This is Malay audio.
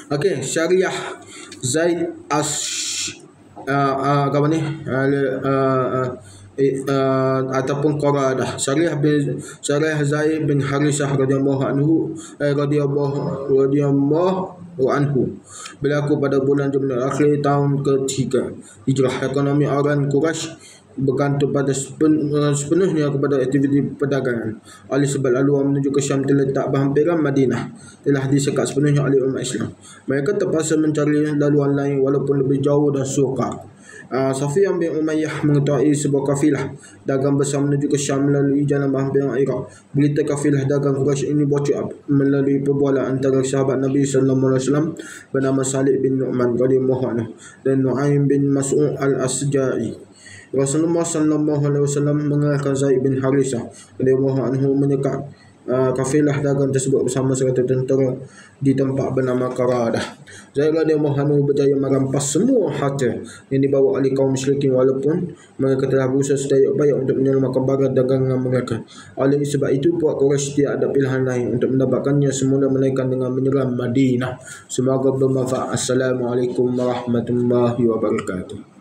Okey, Syariah Zaid apa ni? Ataupun Quradah. Syariah Zaid bin Harisah radhiyallahu anhu berlaku pada bulan Jumadil Akhir tahun ketiga Hijrah. Ekonomi orang Quraisy bergantung pada sepenuhnya kepada aktiviti perdagangan. Oleh sebab laluan menuju ke Syam terletak berhampiran Madinah telah disekat sepenuhnya oleh umat Islam. Mereka terpaksa mencari laluan lain walaupun lebih jauh dan sukar. Safiyah bin Umayyah mengetahui sebuah kafilah dagang besar menuju ke Syam melalui jalan berhampiran Iraq. Berita kafilah dagang Quraisy ini bocor melalui perbualan antara sahabat Nabi sallallahu alaihi wasallam bernama Salih bin Nu'man radhiyallahu anhu dan Nu'aim bin Mas'ud al-Asja'i. Rasulullah sallallahu alaihi wasallam mengarahkan Zaid bin Harisah radhiyallahu anhu menyekat kafilah dagang tersebut bersama 100 tentera di tempat bernama Quradah. Zaid radhiyallahu anhu berjaya merampas semua harta yang dibawa oleh kaum musyrikin walaupun mereka telah berusaha sedaya upaya untuk menyelamatkan barang dagangan mereka. Oleh sebab itu puak Quraisy tidak ada pilihan lain untuk mendapatkannya semula melainkan dengan menyerang Madinah. Semoga bermanfaat. Assalamualaikum warahmatullahi wabarakatuh.